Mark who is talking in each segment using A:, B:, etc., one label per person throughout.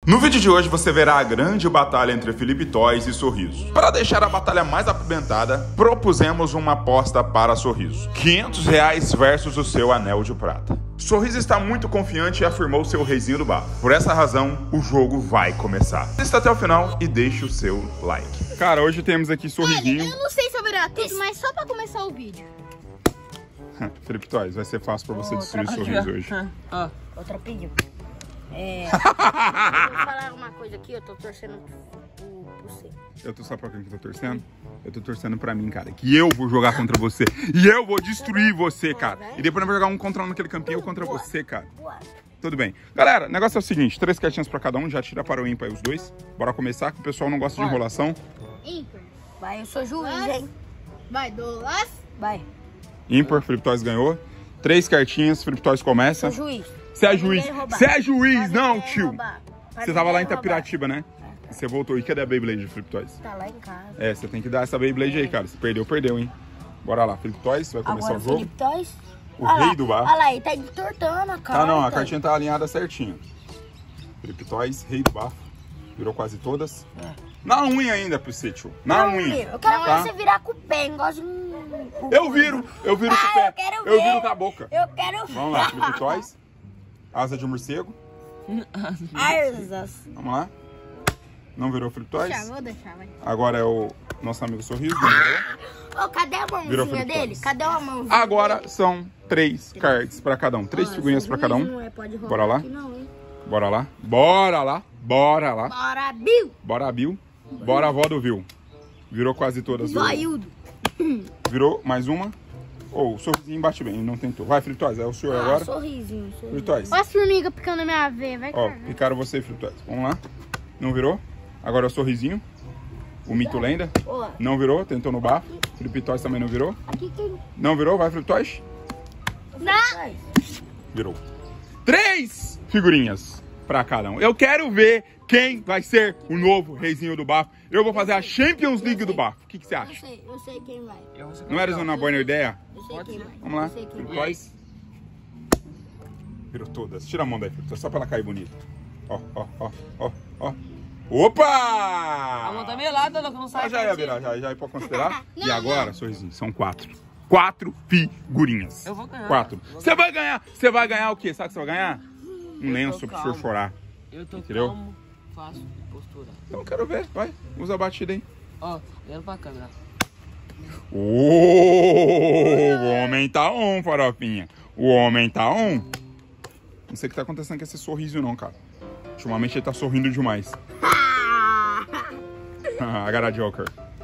A: No vídeo de hoje você verá a grande batalha entre Felipe Toys e Sorriso. Para deixar a batalha mais apimentada, propusemos uma aposta para Sorriso. R$500 versus o seu anel de prata. Sorriso está muito confiante e afirmou seu reizinho do bafo. Por essa razão, o jogo vai começar. Assista até o final e deixe o seu like. Cara, hoje temos aqui Sorrisinho.
B: Olha, eu não sei se eu verá tudo, mas só para começar o vídeo.
A: Felipe Toys, vai ser fácil para você destruir Sorriso hoje.
C: Outra pediu. Vou falar uma coisa aqui, eu tô torcendo pro você.
A: Eu tô só pra quem que eu tô torcendo? Eu tô torcendo pra mim, cara. Que eu vou jogar contra você. E eu vou destruir você, cara. E depois eu vou jogar um contra um naquele campinho contra você, cara. Tudo bem. Galera, o negócio é o seguinte. 3 cartinhas pra cada um. Já tira para o ímpar aí os dois. Bora começar, que o pessoal não gosta de enrolação.
B: Ímpar.
C: Vai, eu sou juiz, hein?
B: Vai, Douglas.
C: Vai.
A: Ímpar, Felipe Toys ganhou. 3 cartinhas, Felipe Toys começa.
C: Sou juiz.
A: Você é juiz. Você é juiz, não, tio.
C: Roubar.
A: Você tava lá em Itapiratiba, né? Você voltou. E cadê a Beyblade, Felipe Toys?
C: Tá lá em casa.
A: É, você tem que dar essa Beyblade aí, cara. Se perdeu, perdeu, hein? Bora lá, Felipe Toys, vai começar
C: Agora
A: o jogo.
C: Felipe Toys.
A: O rei do bar.
C: Olha lá, ele tá entortando a carta.
A: Ah, não, a cartinha tá alinhada certinho. Felipe Toys, rei do bafo. Virou quase todas. Na unha ainda, pro sítio. Na unha.
C: Eu quero
A: tá?
C: ver você virar com o pé, igual
A: Eu viro com o pé.
C: eu quero
A: Eu
C: ver.
A: viro com a boca.
C: Eu quero ver.
A: Vamos lá, Felipe Toys. Asa de morcego.
C: Asas.
A: Vamos lá. Não virou Felipe Toys.
B: Vou deixar, vai.
A: Agora é o nosso amigo Sorriso. Não virou.
C: Ô, cadê a
A: Virou
C: mãozinha
A: Felipe
C: dele?
A: Toys.
C: Cadê a mãozinha
A: Agora
C: dele?
A: são 3 cards pra cada um. 3 figurinhas pra cada um.
C: Não é, pode roubar
A: Bora lá?
C: aqui não, hein?
A: Bora lá. Bora lá. Bora lá.
C: Bora, Bill.
A: Bora, Bill. Bora, avó do Viu. Virou quase todas.
C: Zoiudo.
A: Virou mais uma. Ou o Sorrisinho bate bem, ele não tentou. Vai, Felipe Toys, é o senhor agora.
C: Sorrisinho.
A: Felipe Toys.
B: Olha as formigas picando na minha veia, vai,
A: Ó,
B: cara.
A: picaram você, Felipe Toys. Vamos lá. Não virou. Agora é o Sorrisinho. O mito lenda.
C: Ó,
A: Não virou, tentou no bafo. Felipe Toys também não virou.
C: aqui quem?
A: Não virou, vai, Felipe Toys.
C: Não.
A: Virou. 3 figurinhas pra cada um. Eu quero ver quem vai ser o novo reizinho do bafo. Eu vou fazer a Champions League do bafo. O que você acha?
C: Eu sei quem vai.
A: Não era uma boa ideia?
C: Eu sei quem vai.
A: Vamos lá.
C: Eu sei quem
A: Felipe
C: vai.
A: Toys. Virou todas. Tira a mão daí, Felipe Toys, só pra ela cair bonita. Ó, ó, ó, ó, ó. Opa!
D: A mão tá meio lá, dona, que não sai.
A: Já ia virar, já ia pra considerar. E agora, Sorrisinho, são 4. 4 figurinhas.
D: Eu vou ganhar.
A: 4. Você vai ganhar. Você vai ganhar o quê? Sabe o que você vai ganhar? Um lenço pro senhor
D: calmo.
A: chorar.
D: Eu tô
A: Entendeu?
D: calmo, fácil, postura.
A: Então quero ver, vai. Usa a batida aí.
D: Ó, olhando pra câmera.
A: O homem tá on, farofinha. O homem tá on. Não sei o que tá acontecendo com esse sorriso não, cara. Ultimamente ele tá sorrindo demais. I got a Joker.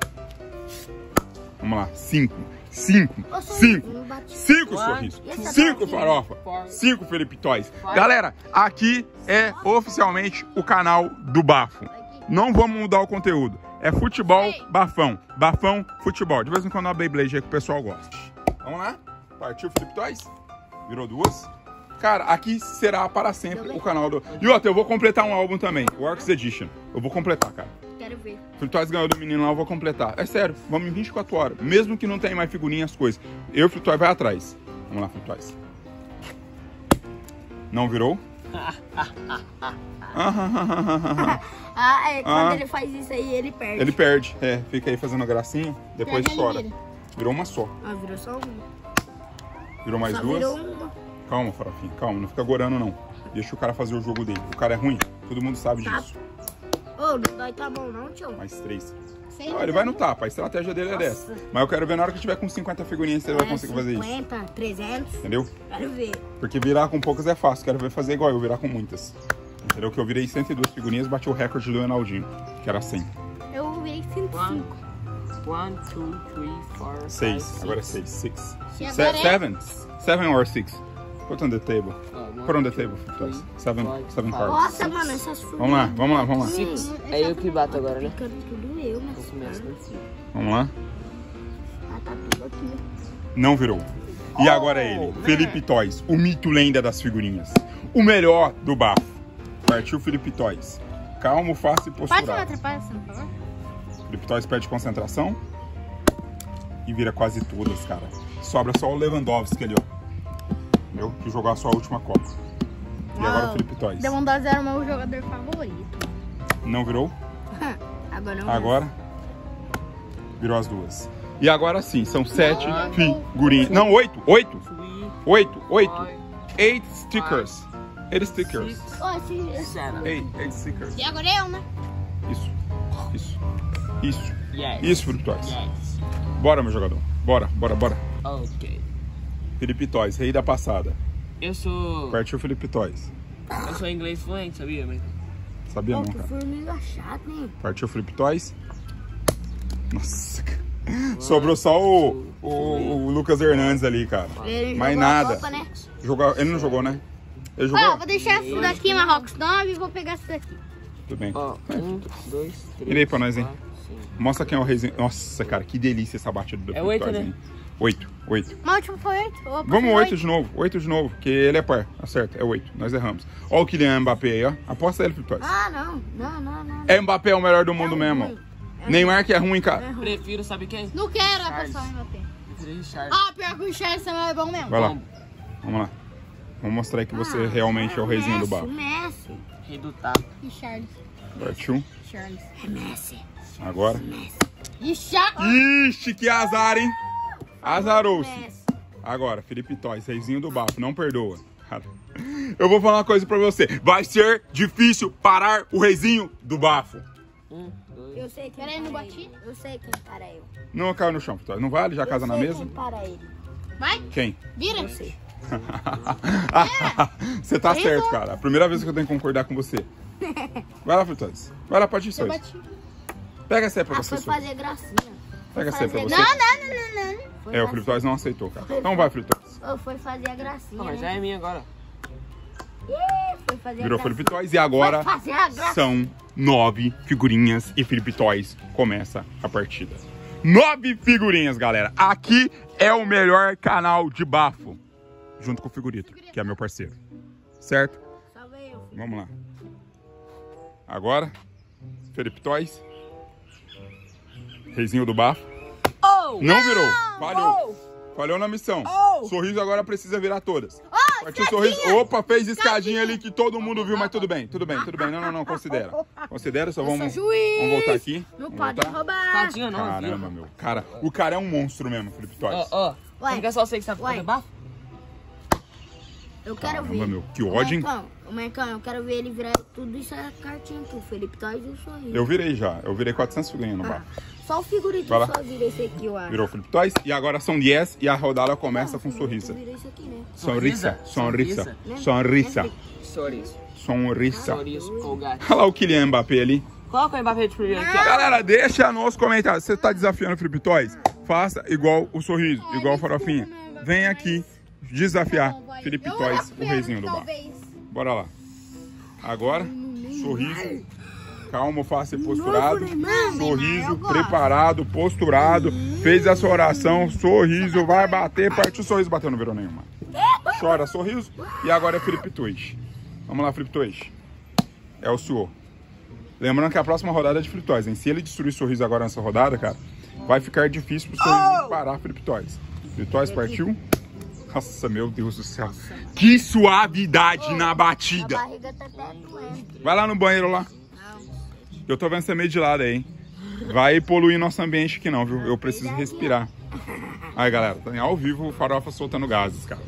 A: Vamos lá. 5. 5.
C: Ô, Sorriso,
A: 5.
C: não bate.
A: 5
D: One,
A: sorrisos.
C: two,
A: 5
C: three,
A: farofa. 5 Felipe Toys. Galera, aqui é oficialmente o canal do Bafo. Não vamos mudar o conteúdo. É futebol, bafão. Bafão, futebol. De vez em quando a Beyblade aí que o pessoal gosta. Vamos lá? Partiu Felipe Toys? Virou 2. Cara, aqui será para sempre o canal do... E outra, eu vou completar um álbum também. O Arcs Edition. Eu vou completar, cara.
C: Quero ver.
A: Felipe Toys ganhou do menino lá, eu vou completar. É sério, vamos em 24 horas. Mesmo que não tenha mais figurinha, as coisas. Eu e o Felipe Toys vai atrás. Vamos lá, Felipe Toys. Não virou?
C: Quando ele faz isso aí, ele perde.
A: Ele perde. É, fica aí fazendo gracinha, depois
B: Perde,
A: chora.
B: ele vira.
A: Virou uma só.
C: Ah, virou só uma.
A: Virou mais
C: Só
A: 2.
C: virou uma.
A: Calma, farofinha, calma. Não fica gorando, não. Deixa o cara fazer o jogo dele. O cara é ruim. Todo mundo sabe disso.
C: Ô, não dói tua mão não, tio.
A: Mais 3.
B: Sei
A: Ele vai no tapa. A estratégia dele é dessa. Mas eu quero ver na hora que tiver com 50 figurinhas se ele vai conseguir fazer isso.
C: 50, 300.
A: Entendeu?
C: Quero ver.
A: Porque virar com poucas é fácil. Quero ver fazer igual eu, virar com muitas. Entendeu? Que eu virei 102 figurinhas e bati o recorde do Ronaldinho, que era 100.
B: Eu virei 105.
D: 1, 2, 3, 4,
A: 6. Agora é 6. 6.
B: E agora é-
A: 7? 7 or 6? Put on the table. Put on the table, Felipe. 7 cards.
C: Nossa, mano, essas frutas.
A: Vamos lá, vamos lá, vamos lá.
D: 6. É eu que bato agora, né?
C: Fica tudo eu, mas
D: Vou começar assim.
A: Vamos lá.
C: tá tudo aqui.
A: Não virou. E agora é ele, Felipe Toys, o mito lenda das figurinhas. O melhor do bafo. Partiu Felipe Toys. Calmo, fácil e
B: Pode falar
A: posturado.
B: atrapalhação, por favor?
A: Felipe Toys perde concentração. E vira quase todas, cara. Sobra só o Lewandowski ali, ó. Entendeu? Que jogou a sua última Copa. E agora o Felipe Toys.
B: Deu 1-0 ao meu jogador favorito.
A: Não virou?
C: Agora não.
A: Agora virou as duas. E agora sim, são 7 figurinhas. Não, 8. 8 stickers. 8 stickers.
B: Ó, esse...
A: 8 stickers.
B: E agora eu, né?
A: Isso.
D: Yes.
A: Isso, Felipe Toys.
D: Yes.
A: Bora, meu jogador. Bora.
D: Ok.
A: Felipe Toys, rei da passada.
D: Eu sou
A: Partiu Felipe Toys.
D: inglês fluente, sabia, mas...
A: Sabia não,
C: Que
A: cara.
C: formiga chata, hein?
A: Partiu Felipe Toys. Nossa, cara. Sobrou só o Lucas Hernandes ali, cara.
C: Ele
A: Mais
C: jogou a
A: nada.
C: Copa, né?
A: Ele não jogou, né? Ele
B: Ó,
A: jogou?
B: vou deixar essa daqui, Marrocos 9, e vou pegar essa daqui.
A: Tudo bem.
D: Ó, 1, 2, 3...
A: Vira aí pra nós, hein?
D: 4, 5.
A: Mostra quem é o reizinho. Nossa, cara, que delícia essa batida do
D: É
A: Felipe
D: 8,
A: Toys,
D: né?
A: hein? 8.
B: Mas o último foi 8.
A: Vamos 8 de novo. 8 de novo, porque ele é par. Acerta, é 8. Nós erramos. Ó o Kylian Mbappé aí, ó. Aposta ele, Felipe Toys.
C: Ah, não.
A: Mbappé é o melhor do mundo mesmo. Neymar que é ruim, cara.
D: Prefiro, sabe quem?
B: Não quero apostar em Mbappé.
D: Prefiro Richard.
B: Ah, pior que o Richarlison é bom mesmo.
A: Vai lá. Vamos lá. Vamos mostrar aí que você realmente é o reizinho do bar.
C: Messi.
D: Rei do taco.
B: Richarlison.
A: Partiu.
B: Richarlison.
C: É Messi.
A: Agora.
B: Richarlison.
A: Ixi, que azar, hein? Azarou-se.
C: Messi.
A: Agora, Felipe Toys, reizinho do bafo, não perdoa. Cara, eu vou falar uma coisa pra você. Vai ser difícil parar o reizinho do bafo.
D: 1, 2...
C: Eu sei quem
B: Peraí, não
C: para
B: bati?
C: ele. Eu sei quem para ele.
A: Não caiu no chão, Felipe Toys. Não vale? Já casa na mesa?
C: Quem para ele.
B: Vai,
A: Quem?
B: vira.
A: Você tá certo, cara. A primeira vez que eu tenho que concordar com você. Vai lá, Felipe Toys. Vai lá, pode ir,
B: Eu
A: Sois.
B: bati.
A: Pega essa aí pra
C: Ah,
A: você,
C: foi
A: Sois.
C: fazer gracinha.
A: Pega essa aí pra você.
B: Não.
C: Foi
A: É, o Felipe Toys não aceitou, cara. Então vai, Felipe Toys.
C: Foi fazer a gracinha,
D: Não, mas já
C: né?
D: é minha agora.
C: Foi fazer
A: Virou
C: a
A: Felipe
C: gracinha.
A: Toys e agora
C: Foi fazer a gracinha.
A: são 9 figurinhas e Felipe Toys começa a partida. 9 figurinhas, galera. Aqui é o melhor canal de bafo. Junto com o Figurito, que é meu parceiro. Certo?
C: Salve eu, filho.
A: Vamos lá. Agora, Felipe Toys. Reizinho do bafo. Não virou. Falhou. Falhou na missão. Sorriso agora precisa virar todas. Partiu o sorriso. Opa, fez escadinha ali que todo mundo viu, mas tudo bem. Não, considera. Considera, só vamos voltar aqui.
C: Não
A: Vamos
C: pode
A: voltar.
C: roubar.
D: Tadinha não,
A: Caramba, meu. Cara, o cara é um monstro mesmo, Felipe Toys.
D: Ó,
C: Ué.
D: não é só você que sabe
C: Ué.
D: fazer bafo?
C: Eu quero
A: Caramba,
C: ver.
A: meu. Que ódio, hein?
C: Ô, Marcão, eu quero ver ele virar tudo isso é cartinha aqui. O Felipe Toys e o sorriso.
A: Eu virei já. Eu virei 400 figurinhas no bafo.
C: Só o figurito
A: Vai lá.
C: só vira esse aqui, eu acho.
A: Virou Felipe Toys. E agora são 10 e a rodada começa com
C: Figurito
A: sorriso.
C: Vira isso aqui, né?
A: Sonrisa.
D: Sonrisa.
C: Sorriso.
D: Sorriso com o gato.
A: Olha lá o Kylian Mbappé ali.
D: Coloca o Mbappé de primeiro aqui, ó.
A: Galera, deixa nos comentários. Você tá desafiando o Felipe Toys? Faça igual o sorriso, igual o farofinha. Vem aqui desafiar Felipe Toys, o reizinho do bar.
B: Talvez.
A: Bora lá. Agora, sorriso. Calmo, face posturado. Sorriso, preparado, posturado. Fez a sua oração. Sorriso, vai bater. Partiu o sorriso, bateu, não virou nenhuma. Chora, sorriso. E agora é Felipe Toys. Vamos lá, Felipe Toys. É o senhor. Lembrando que a próxima rodada é de Felipe Toys, hein? Se ele destruir o sorriso agora nessa rodada, cara, vai ficar difícil pro sorriso parar Felipe Toys. Felipe Toys partiu. Nossa, meu Deus do céu. Que suavidade na
C: A
A: batida.
C: barriga tá até doendo.
A: Vai lá no banheiro lá. Eu tô vendo você meio de lado aí, hein? Vai poluir nosso ambiente aqui não, viu? Eu preciso respirar. Aí, galera, tá ao vivo o Farofa soltando gases, cara.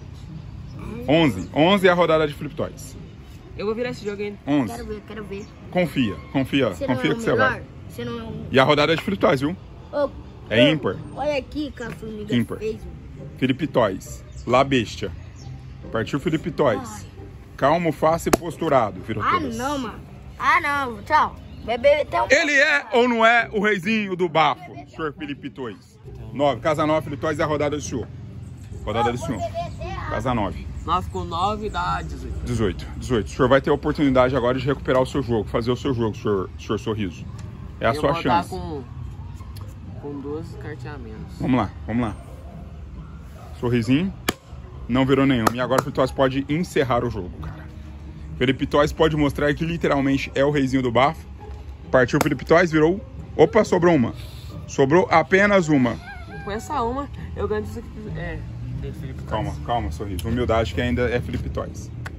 A: 11 é a rodada de Felipe Toys.
D: Eu vou virar esse jogo ainda.
A: 11.
C: Quero ver.
A: Confia
C: Você não é
A: que
C: o
A: você
C: melhor?
A: vai.
C: Você não é o...
A: E a rodada é de Felipe Toys, viu?
C: Ô,
A: É ímpar.
C: Olha aqui que a formiga
A: Ímpar.
C: fez.
A: Felipe Toys. La Bestia. Partiu Felipe Toys. Calmo, face e posturado. Virou
C: Ah,
A: todas.
C: não, mano. Ah, não. Tchau. Bebê até um...
A: Ele é ou não é o reizinho do bafo, senhor Felipe Toys? 9. Casa 9, Felipe Toys é a rodada do senhor. Rodada do senhor. Casa 9.
D: 9 com 9 dá 18.
A: 18. O senhor vai ter a oportunidade agora de recuperar o seu jogo, fazer o seu jogo, senhor Sorriso. É a
D: Eu
A: sua
D: vou
A: chance.
D: dar com 12 cartinhas a menos.
A: Vamos lá. Sorrisinho. Não virou nenhum. E agora o Felipe Toys pode encerrar o jogo, cara. Felipe Toys pode mostrar que literalmente é o reizinho do bafo. Partiu o Felipe Toys, virou. Opa, sobrou uma. Sobrou apenas uma.
D: Com essa uma, eu ganho disso aqui. É, dele Felipe Toys.
A: Calma, Sorriso. Humildade que ainda é Felipe Toys.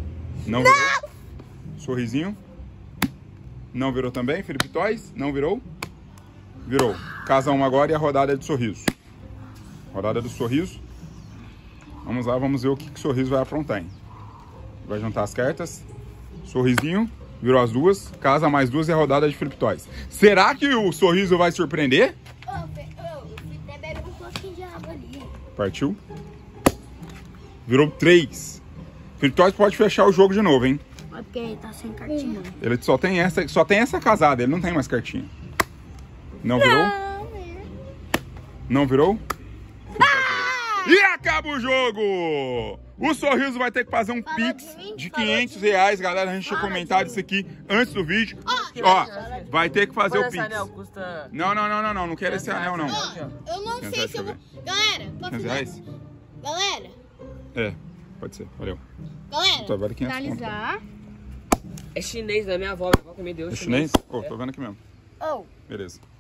A: Não virou. Sorrisinho. Não virou também, Felipe Toys? Não virou? Virou. Casa 1 agora e a rodada é de sorriso. Rodada do sorriso. Vamos lá, vamos ver o que o sorriso vai aprontar, hein? Vai juntar as cartas. Sorrisinho. Virou as duas. Casa mais duas e a rodada é de Felipe Toys. Será que o sorriso vai surpreender?
C: Bebe um pouquinho de água ali.
A: Partiu. Virou 3. Felipe Toys pode fechar o jogo de novo, hein?
C: É porque ele tá sem cartinha.
A: Ele só tem essa casada, ele não tem mais cartinha. Não virou? Não virou? E acaba o jogo! O sorriso vai ter que fazer um pix de R$500, galera. A gente tinha comentado isso aqui antes do vídeo. Ó, vai ter que fazer o pix.
D: Custa...
A: Não quero esse anel, não.
B: Eu não sei se eu vou... Galera, posso
A: R$500?
B: Galera,
A: É, pode ser, valeu.
B: galera,
A: Tá, vale 500
B: finalizar.
D: É chinês da minha avó que me deu.
A: É chinês? Tô vendo aqui mesmo.
C: Oh.
A: Beleza.